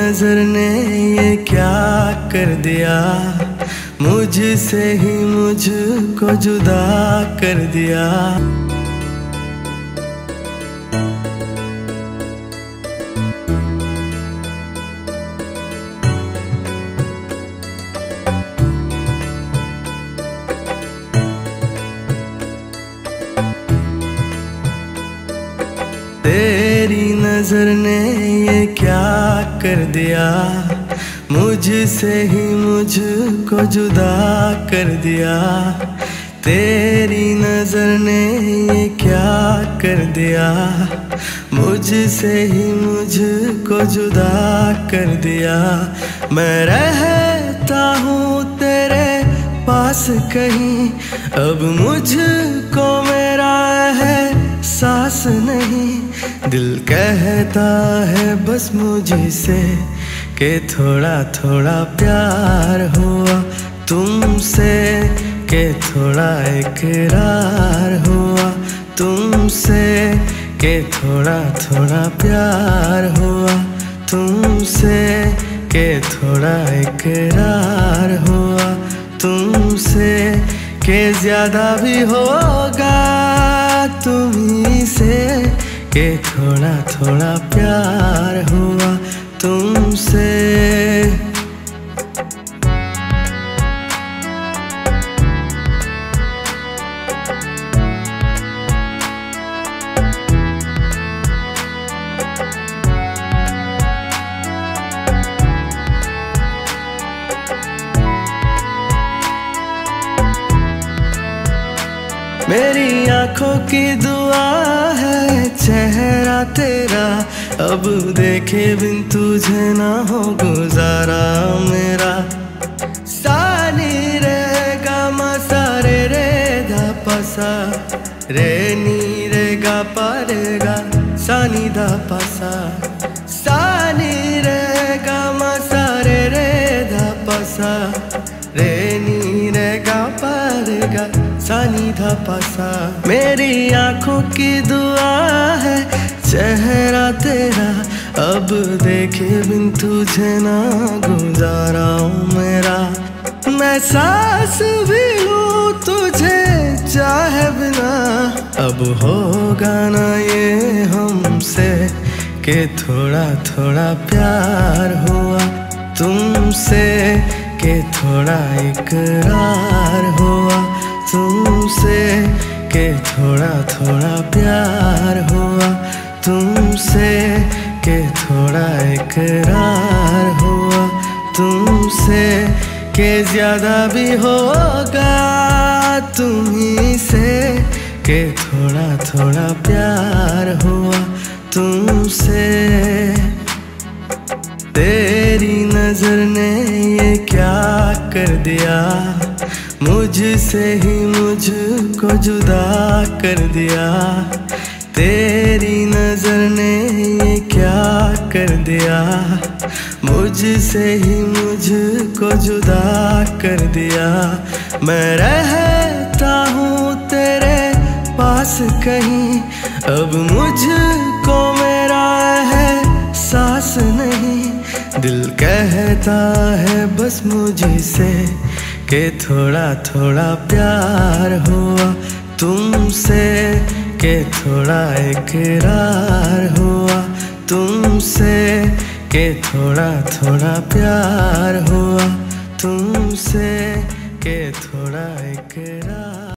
नजर ने ये क्या कर दिया, मुझसे ही मुझको जुदा कर दिया। तेरी नजर ने ये क्या कर दिया, मुझसे ही मुझको जुदा कर दिया। तेरी नजर ने ये क्या कर दिया, मुझसे ही मुझको जुदा कर दिया। मैं रहता हूँ तेरे पास कहीं, अब मुझको मेरा है सांस नहीं। दिल कहता है बस मुझसे कि थोड़ा थोड़ा प्यार हुआ तुमसे, कि थोड़ा इकरार हुआ तुमसे, कि थोड़ा थोड़ा प्यार हुआ तुमसे, कि थोड़ा इकरार हुआ तुमसे, कि ज्यादा भी होगा तुम्हीं से, कि थोड़ा थोड़ा प्यार हुआ तुमसे। मेरी आंखों की दुआ है चेहरा तेरा, अब देखे बिन तुझे ना हो गुजारा मेरा। सानी रे गा मा सा रे रे धा पा सा, रे नी रे गा पा रे गा सा नी धा पा सा। सानी रे गा मा सा रे रे धा पा सा, रे नी रे गा पा रे गा सा नी धा पा सा। मेरी आंखों की दुआ है चेहरा तेरा, अब देखे बिन तुझे ना गुजारा मेरा। मैं सांस भी लूं तुझे चाहे बिना, अब होगा ना ये हमसे कि थोड़ा थोड़ा प्यार हुआ तुमसे, कि थोड़ा इकरार हुआ तुमसे, कि थोड़ा थोड़ा प्यार हुआ तुमसे, कि थोड़ा इकरार हुआ तुमसे, कि ज्यादा भी होगा तुम्हीं से, कि थोड़ा थोड़ा प्यार हुआ तुमसे। तेरी नजर ने ये क्या कर दिया, मुझसे ही मुझको जुदा कर दिया। तेरी नजर ने ये क्या कर दिया, मुझसे ही मुझको जुदा कर दिया। मैं रहता हूँ तेरे पास कहीं, अब मुझको मेरा है सांस नहीं। दिल कहता है बस मुझसे कि थोड़ा थोड़ा प्यार हुआ तुमसे, कि थोड़ा इकरार हुआ तुमसे, कि थोड़ा थोड़ा प्यार हुआ तुमसे, कि थोड़ा इकरार।